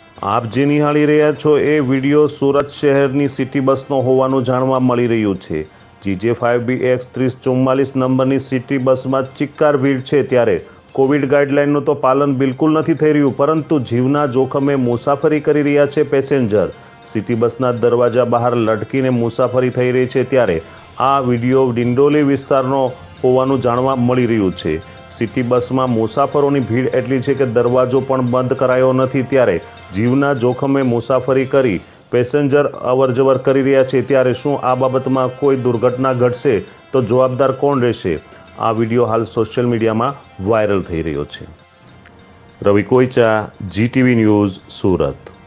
આપ જે નિહાળી રહ્યા છો એ વિડીયો સુરત શહેરની સિટી બસનો હોવાનું જાણવા મળી રહ્યું છે। GJ5BX 3044 નંબરની સિટી બસમાં ચિક્કાર ભીડ છે, ત્યારે કોવિડ ગાઈડલાઇનનું તો પાલન બિલકુલ નથી થઈ રહ્યું, પરંતુ જીવના જોખમે મુસાફરી કરી રહ્યા છે પેસેન્જર। સિટી બસના દરવાજા બહાર લટકીને મુસાફરી થઈ રહી છે, ત્યારે આ વિડીયો ડિંડોલી વિસ્તારનો હોવાનું જાણવા મળી રહ્યું છે। સિટી બસમાં મુસાફરોની ભીડ એટલી છે કે દરવાજો પણ બંધ કરાયો નથી, ત્યારે જીવના જોખમે મુસાફરી કરી પેસેન્જર અવરજવર કરી રહ્યા છે। ત્યારે શું આ બાબતમાં કોઈ દુર્ઘટના ઘટશે તો જવાબદાર કોણ રહેશે? આ વિડીયો હાલ સોશિયલ મીડિયામાં વાયરલ થઈ રહ્યો છે। Ravi Koicha, GTV news, Surat.